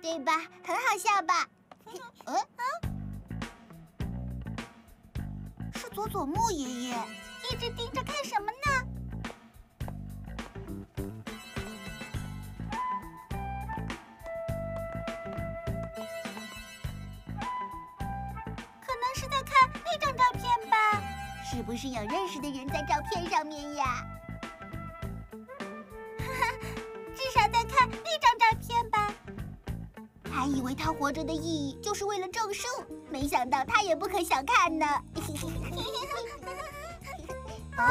对吧？很好笑吧？是佐佐木爷爷，一直盯着看什么呢？可能是在看那张照片吧？是不是有认识的人在照片上面呀？至少在看那张照片吧。还以为他活着的意义就是为了证书，没想到他也不可小看呢。啊，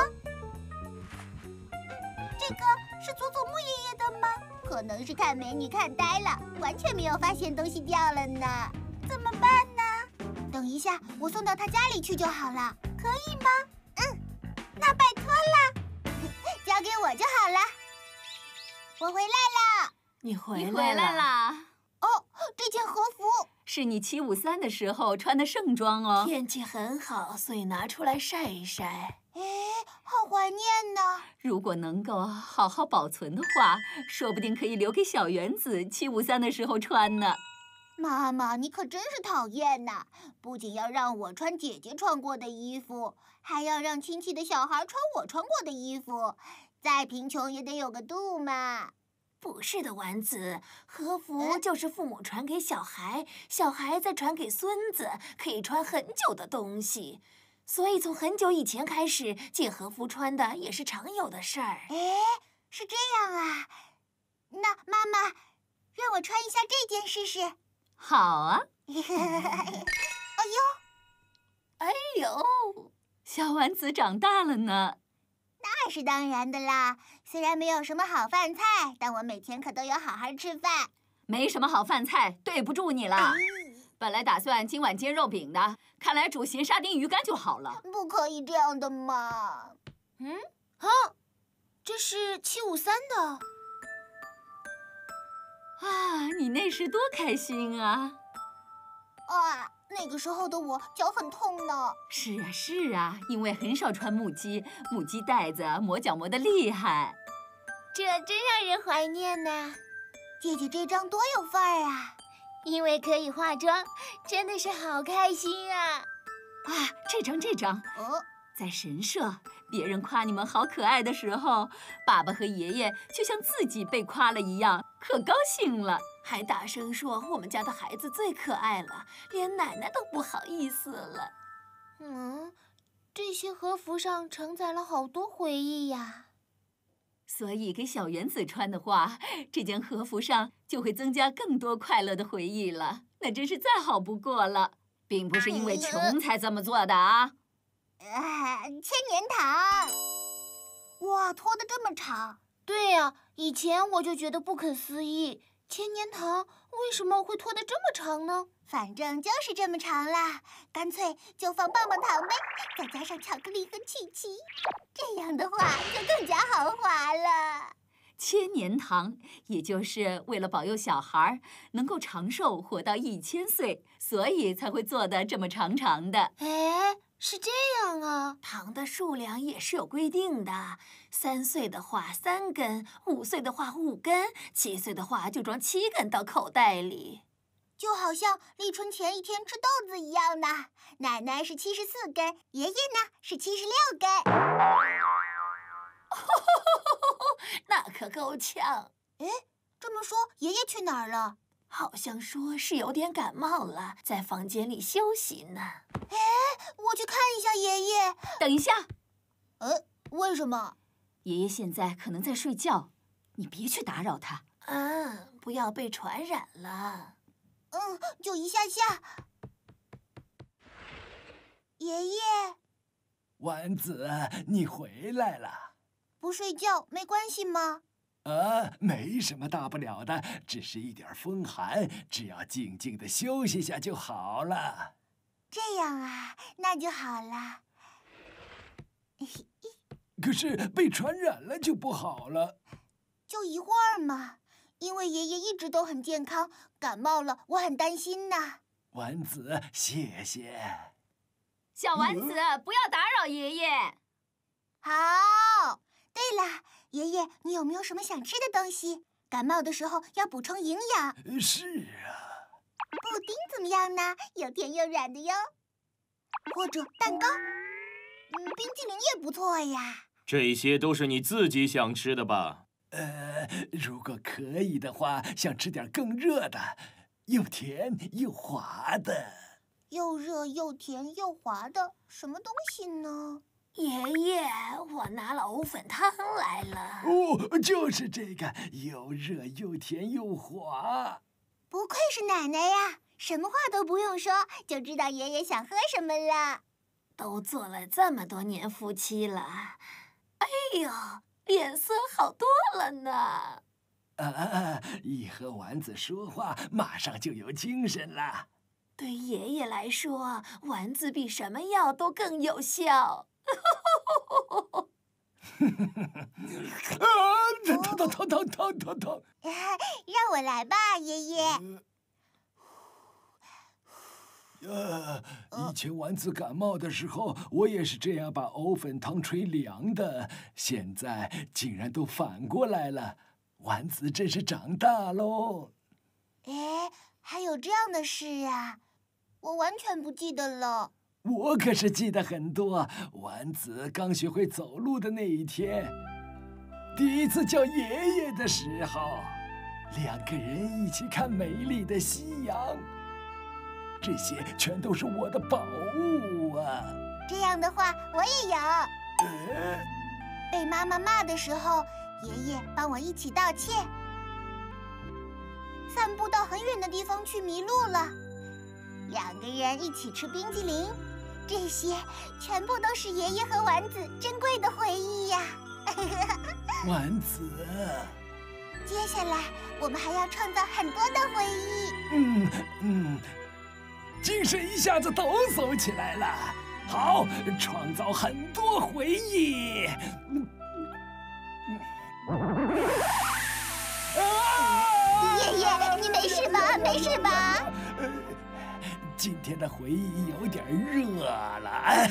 这个是佐佐木爷爷的吗？可能是看美女看呆了，完全没有发现东西掉了呢。怎么办呢？等一下，我送到他家里去就好了，可以吗？那拜托了，交给我就好了。我回来了。 你回来啦！ 哦，这件和服是你753的时候穿的盛装哦。 天气很好，所以拿出来晒一晒。 哎，好怀念呢。 如果能够好好保存的话，说不定可以留给小原子753的时候穿呢。 妈妈，你可真是讨厌呐！不仅要让我穿姐姐穿过的衣服，还要让亲戚的小孩穿我穿过的衣服。再贫穷也得有个度嘛。 不是的，丸子，和服就是父母传给小孩，小孩再传给孙子，可以穿很久的东西。所以从很久以前开始，借和服穿的也是常有的事儿。 哎，是这样啊。那妈妈，让我穿一下这件试试。 好啊。 哎呦， 小丸子长大了呢。 那是当然的啦。虽然没有什么好饭菜，但我每天可都有好好吃饭。 没什么好饭菜，对不住你了。本来打算今晚煎肉饼的，看来煮咸沙丁鱼干就好了。 不可以这样的嘛。 这是753的。 啊，你那时多开心啊！ 啊，那个时候的我脚很痛呢。 是啊，是啊，因为很少穿木屐，木屐带子磨脚磨得厉害。 这真让人怀念呐！ 姐姐这张多有范儿啊！ 因为可以化妆，真的是好开心啊！ 啊，这张，在神社，别人夸你们好可爱的时候，爸爸和爷爷就像自己被夸了一样，可高兴了， 还大声说我们家的孩子最可爱了，连奶奶都不好意思了。 这些和服上承载了好多回忆呀。 所以给小原子穿的话，这件和服上就会增加更多快乐的回忆了，那真是再好不过了，并不是因为穷才这么做的啊。 千年堂，哇，拖得这么长。 对呀，以前我就觉得不可思议，千年堂为什么会拖得这么长呢？ 反正就是这么长啦，干脆就放棒棒糖呗，再加上巧克力和曲奇，这样的话就更加豪华了。 千年堂，也就是为了保佑小孩能够长寿，活到1000岁，所以才会做的这么长长的。 哎，是这样啊， 糖的数量也是有规定的，3岁的话3根，5岁的话5根，7岁的话就装7根到口袋里。 就好像立春前一天吃豆子一样呢。奶奶是74根，爷爷呢是76根。 那可够呛。 哎，这么说爷爷去哪儿了？ 好像说是有点感冒了，在房间里休息呢。 哎，我去看一下爷爷。 等一下。 为什么？ 爷爷现在可能在睡觉，你别去打扰他。 不要被传染了。 就一下下。爷爷， 丸子，你回来了。 不睡觉没关系吗？ 没什么大不了的，只是一点风寒，只要静静的休息下就好了。 这样啊，那就好了。 可是被传染了就不好了。 就一会儿嘛。因为爷爷一直都很健康，感冒了我很担心呐。 丸子，谢谢。 小丸子，不要打扰爷爷。 好。对了，爷爷，你有没有什么想吃的东西？ 感冒的时候要补充营养。 是啊。 布丁怎么样呢？又甜又软的哟。或者蛋糕，冰淇淋也不错呀。 这些都是你自己想吃的吧？ 如果可以的话，想吃点更热的，又甜又滑的。 又热又甜又滑的，什么东西呢？ 爷爷，我拿了藕粉汤来了。 哦，就是这个，又热又甜又滑。 不愧是奶奶呀，什么话都不用说，就知道爷爷想喝什么了。 都做了这么多年夫妻了，哎呦，脸色好多了呢。 一和丸子说话，马上就有精神了。 对爷爷来说，丸子比什么药都更有效。 疼！ 让我来吧，爷爷。 以前丸子感冒的时候，我也是这样把藕粉汤吹凉的。现在竟然都反过来了，丸子真是长大喽。 哎，还有这样的事啊？我完全不记得了。 我可是记得很多。丸子刚学会走路的那一天，第一次叫爷爷的时候，两个人一起看美丽的夕阳。这些全都是我的宝物啊！ 这样的话，我也有。被妈妈骂的时候，爷爷帮我一起道歉。散步到很远的地方去迷路了，两个人一起吃冰激凌，这些全部都是爷爷和丸子珍贵的回忆呀。 丸子， 接下来我们还要创造很多的回忆。 精神一下子抖擞起来了。好，创造很多回忆。 爷爷，你没事吧？没事吧？ 今天的回忆有点热了。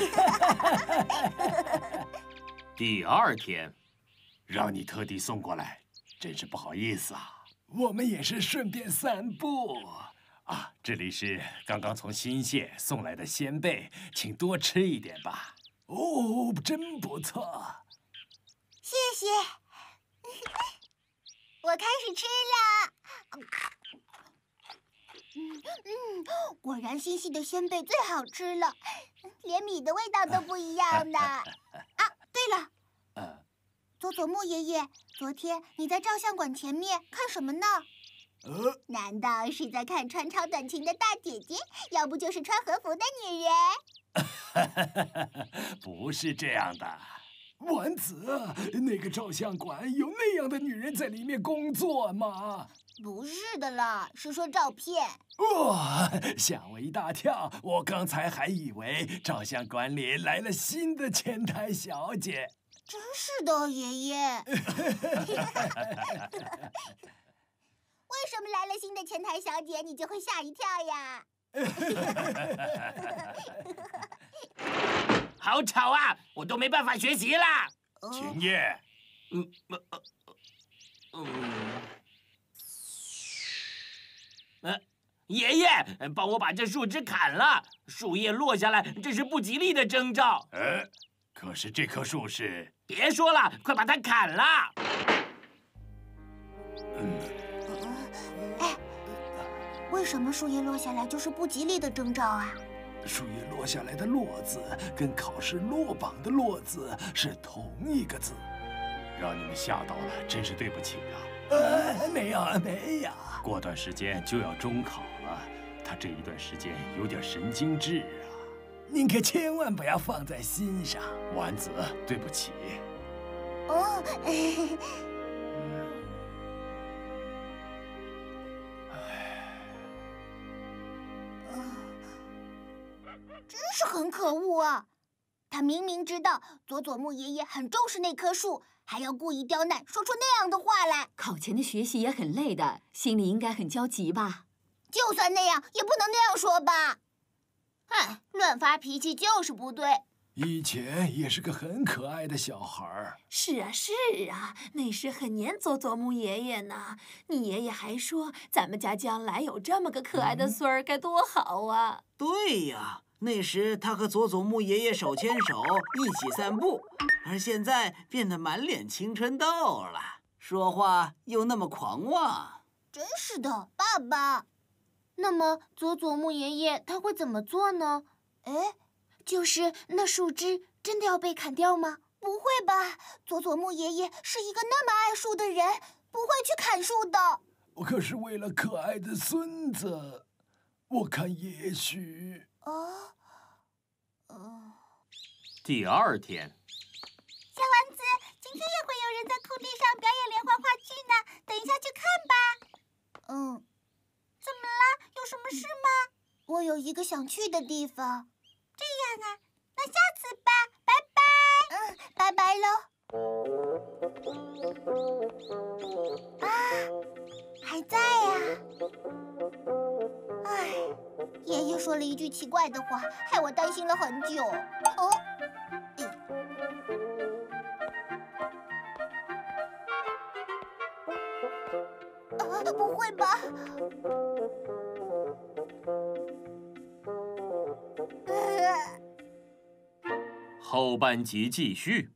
第二天，让你特地送过来，真是不好意思啊。 我们也是顺便散步。 这里是刚刚从新县送来的鲜贝，请多吃一点吧。 哦，真不错。 谢谢。我开始吃了。果然新系的鲜贝最好吃了，连米的味道都不一样呢。对了，佐佐木爷爷，昨天你在照相馆前面看什么呢？难道是在看穿超短裙的大姐姐，要不就是穿和服的女人？不是这样的， 丸子，那个照相馆有那样的女人在里面工作吗？ 不是的啦，是说照片。 哇，吓我一大跳！我刚才还以为照相馆里来了新的前台小姐。 真是的，爷爷。为什么来了新的前台小姐，你就会吓一跳呀？ 好吵啊！我都没办法学习啦。秦叶，爷爷，帮我把这树枝砍了，树叶落下来，这是不吉利的征兆。可是这棵树是……别说了，快把它砍了！ 为什么树叶落下来就是不吉利的征兆啊？ 树叶落下来的“落”字跟考试落榜的“落”字是同一个字。 让你们吓到了，真是对不起啊。 没有。 过段时间就要中考了，他这一段时间有点神经质啊。 您可千万不要放在心上， 丸子，对不起。 真是很可恶啊！他明明知道佐佐木爷爷很重视那棵树，还要故意刁难，说出那样的话来。 考前的学习也很累的，心里应该很焦急吧？ 就算那样，也不能那样说吧？ 乱发脾气就是不对。 以前也是个很可爱的小孩儿。 是啊，是啊，那时很黏佐佐木爷爷呢。你爷爷还说，咱们家将来有这么个可爱的孙儿，该多好啊！ 对呀，那时他和佐佐木爷爷手牵手一起散步，而现在变得满脸青春痘了，说话又那么狂妄。 真是的，爸爸。 那么佐佐木爷爷他会怎么做呢？ 哎， 就是那树枝真的要被砍掉吗？ 不会吧？佐佐木爷爷是一个那么爱树的人，不会去砍树的。 可是为了可爱的孙子，我看也许…… 第二天， 小丸子，今天也会有人在空地上表演连环话剧呢，等一下去看吧。怎么了？有什么事吗？我有一个想去的地方。这样啊，那下次吧，拜拜。拜拜喽。还在呀。唉，爷爷说了一句奇怪的话，害我担心了很久。不会吧？ 后半集继续。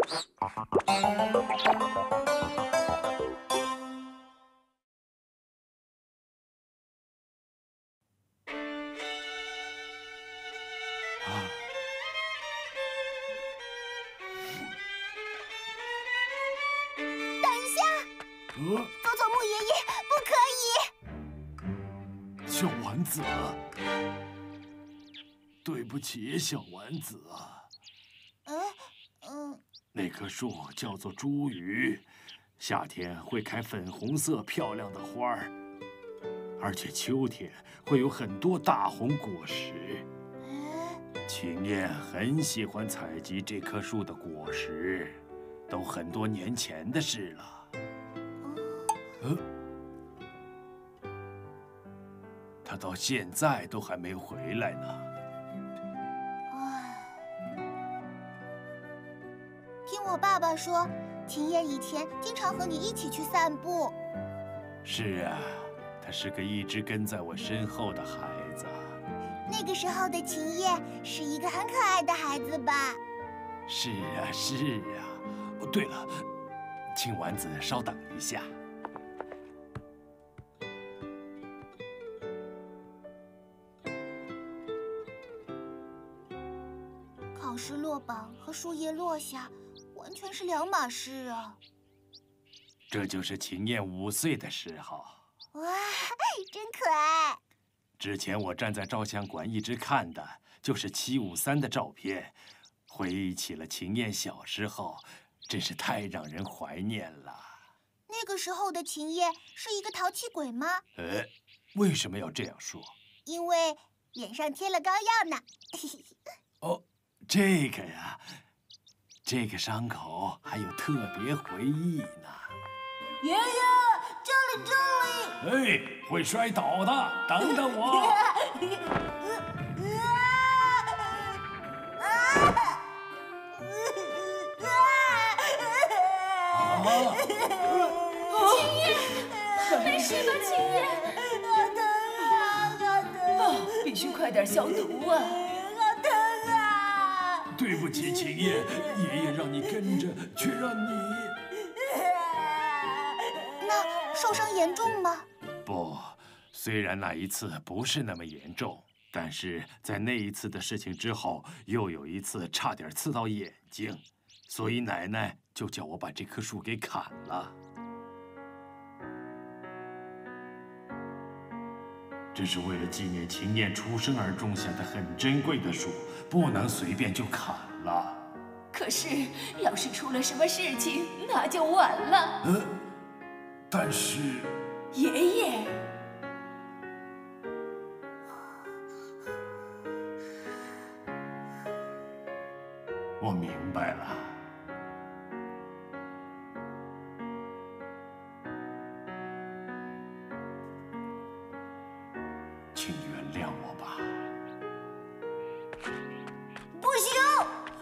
佐佐木爷爷，不可以！ 小丸子，对不起，小丸子啊。那棵树叫做茱萸，夏天会开粉红色漂亮的花儿，而且秋天会有很多大红果实。晴彦很喜欢采集这棵树的果实，都很多年前的事了。他到现在都还没回来呢。 听我爸爸说，晴彦以前经常和你一起去散步。 是啊，他是个一直跟在我身后的孩子。 那个时候的晴彦是一个很可爱的孩子吧？ 是啊，是啊。哦，对了，请丸子稍等一下。 考试落榜和树叶落下，完全是两码事啊！ 这就是晴彦5岁的时候。 哇，真可爱！ 之前我站在照相馆一直看的就是753的照片，回忆起了晴彦小时候，真是太让人怀念了。 那个时候的晴彦是一个淘气鬼吗？ 为什么要这样说？ 因为脸上贴了膏药呢。 哦，这个呀，这个伤口还有特别回忆呢。 爷爷，这里！ 哎，会摔倒的，等等我。 晴彦，没事吧，晴彦？ 好疼啊！ 必须快点消毒啊！ 好疼啊！ 对不起，晴彦，爷爷让你跟着，却让你…… 那受伤严重吗？ 不，虽然那一次不是那么严重，但是在那一次的事情之后，又有一次差点刺到眼睛，所以奶奶就叫我把这棵树给砍了。这是为了纪念晴彦出生而种下的很珍贵的树，不能随便就砍了。 可是，要是出了什么事情，那就晚了。 但是， 爷爷， 我明白了。请原谅我吧。 不行，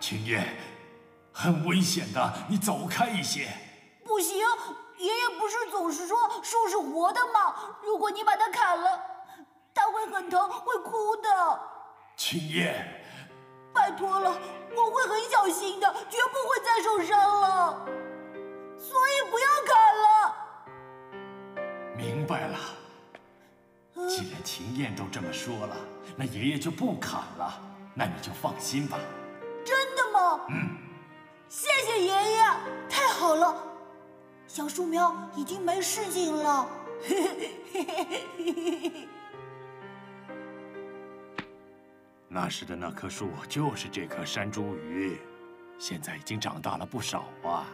青燕，很危险的，你走开一些。 不行，爷爷不是总是说树是活的吗？如果你把它砍了，它会很疼，会哭的。 青燕， 拜托了，我会很小心的，绝不会再受伤了。所以不要砍了。 明白了。既然秦燕都这么说了，那爷爷就不砍了。那你就放心吧。 真的吗？谢谢爷爷，太好了。小树苗已经没事情了。 那时的那棵树就是这棵山茱萸，现在已经长大了不少啊。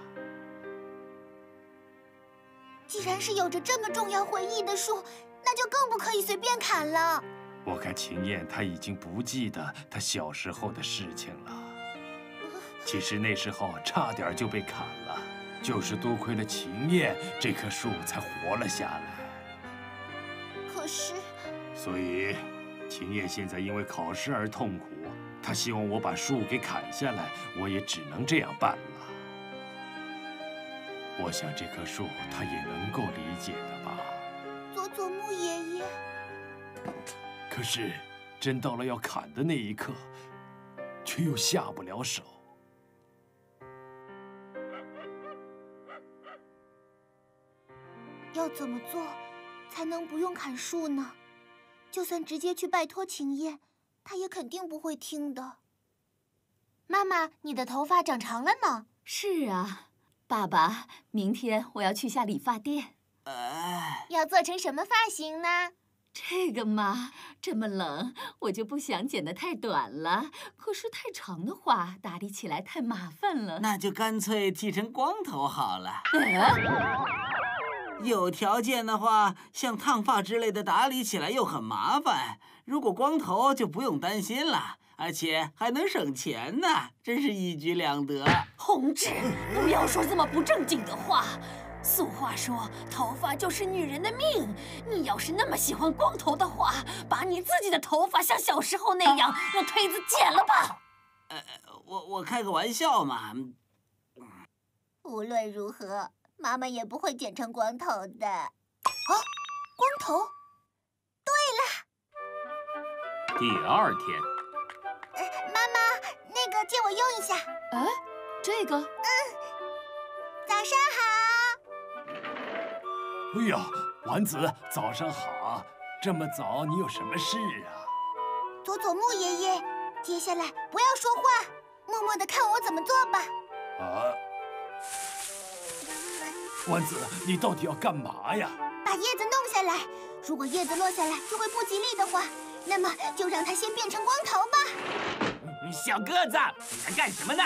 既然是有着这么重要回忆的树，那就更不可以随便砍了。 我看秦燕她已经不记得她小时候的事情了。其实那时候差点就被砍了，就是多亏了秦燕，这棵树才活了下来。 可是， 所以秦燕现在因为考试而痛苦，她希望我把树给砍下来，我也只能这样办了。我想这棵树她也能够理解的吧。 佐佐木爷爷， 可是真到了要砍的那一刻，却又下不了手。 要怎么做才能不用砍树呢？就算直接去拜托秦燕，她也肯定不会听的。 妈妈，你的头发长长了呢。 是啊，爸爸，明天我要去下理发店。 要做成什么发型呢？ 这个嘛，这么冷，我就不想剪得太短了。可是太长的话，打理起来太麻烦了。 那就干脆剃成光头好了。有条件的话，像烫发之类的打理起来又很麻烦。如果光头就不用担心了，而且还能省钱呢，真是一举两得。 弘志，不要说这么不正经的话。俗话说，头发就是女人的命。你要是那么喜欢光头的话，把你自己的头发像小时候那样用推子剪了吧。 我开个玩笑嘛。 无论如何，妈妈也不会剪成光头的。哦，光头。对了， 第二天， 妈妈，那个借我用一下。 哎，这个？ 早上好。 哎呀，丸子，早上好！这么早，你有什么事啊？ 佐佐木爷爷，接下来不要说话，默默地看我怎么做吧。 啊，丸子，你到底要干嘛呀？ 把叶子弄下来。如果叶子落下来就会不吉利的话，那么就让它先变成光头吧。 小个子，你在干什么呢？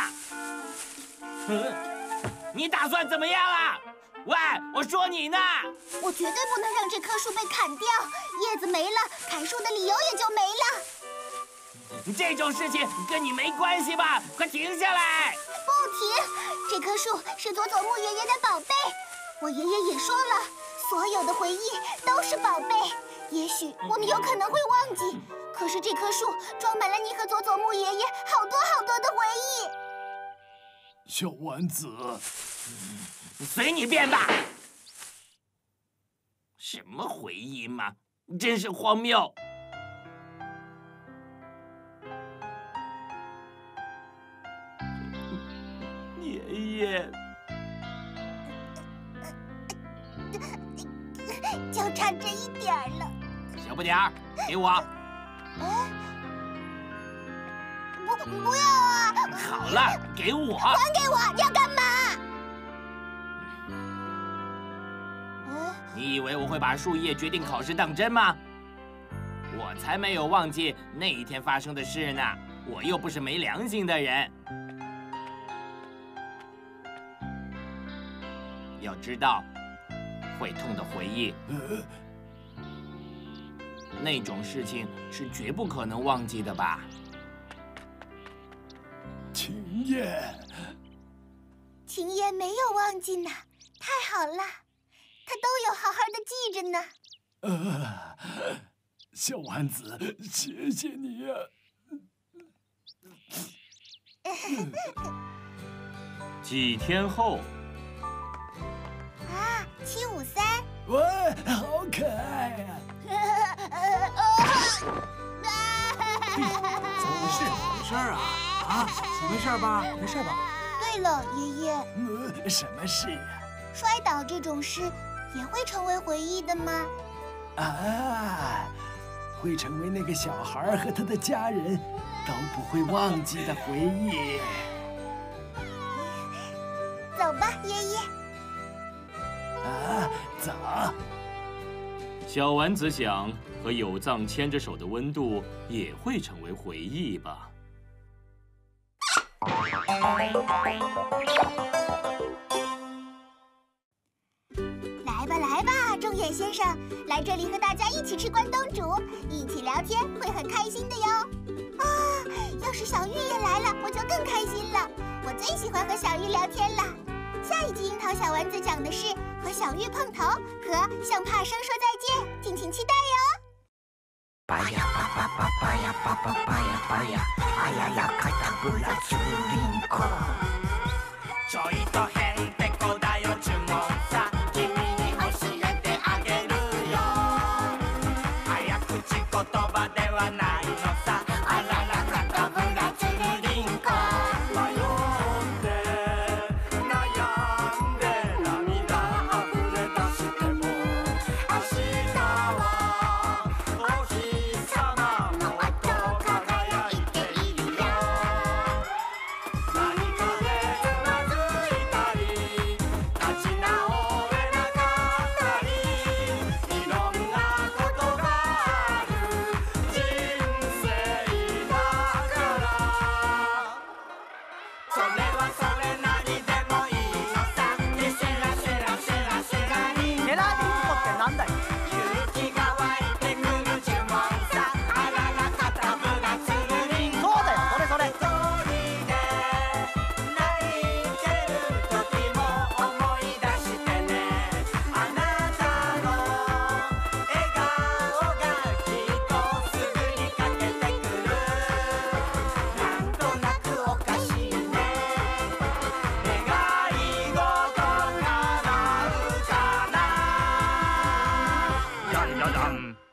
你打算怎么样啊？喂，我说你呢！ 我绝对不能让这棵树被砍掉，叶子没了，砍树的理由也就没了。 这种事情跟你没关系吧？快停下来！ 不停！这棵树是佐佐木爷爷的宝贝，我爷爷也说了，所有的回忆都是宝贝。也许我们有可能会忘记，可是这棵树装满了你和佐佐木爷爷好多好多的回忆。 小丸子， 随你便吧。什么回忆嘛，真是荒谬。爷爷， 就差这一点儿了。 小不点儿，给我。 不要啊！ 好了，给我。 还给我！你要干嘛？ 你以为我会把树叶决定考试当真吗？我才没有忘记那一天发生的事呢，我又不是没良心的人。要知道，会痛的回忆，那种事情是绝不可能忘记的吧？ 秦燕， 秦燕没有忘记呢，太好了，她都有好好的记着呢。 小丸子，谢谢你呀。 几天后， 啊，753。 哇，好可爱呀！ 怎么回事啊？啊，你没事吧？没事吧？ 对了，爷爷， 什么事呀？ 摔倒这种事也会成为回忆的吗？ 啊，会成为那个小孩和他的家人都不会忘记的回忆。 走吧，爷爷。 啊，走。 小丸子想，和有藏牵着手的温度也会成为回忆吧。 来吧，来吧，中野先生，来这里和大家一起吃关东煮，一起聊天，会很开心的哟。啊，要是小玉也来了，我就更开心了。我最喜欢和小玉聊天了。下一集樱桃小丸子讲的是和小玉碰头和向帕生说再见，敬请期待哟。 巴呀巴巴巴巴呀巴巴巴呀巴呀，あややかたぶらつりんこ。ちょいとへんてこだよ呪文さ、君に教えてあげるよ。早口言葉ではないのさ、あららかたぶらつりんこ。迷って悩んで涙あふれ出しても、明日はお日様もっと輝いているよ。何かでつまずいたり立ち直れなかったり、いろんなことがある人生だから、それはそれなりでもいいのさ。でシェラシェラシェラシェラリンコ。シェラリンコってなんだよ。勇気が湧いてくる呪文さ、あららかたぶらつるりんこ。そうだよ、それそれ。一人で泣いてる時も思い出してね。あなたの笑顔がきっとすぐに駆けてくる。なんとなくおかしいね。願い事叶うかな。やんやんやん。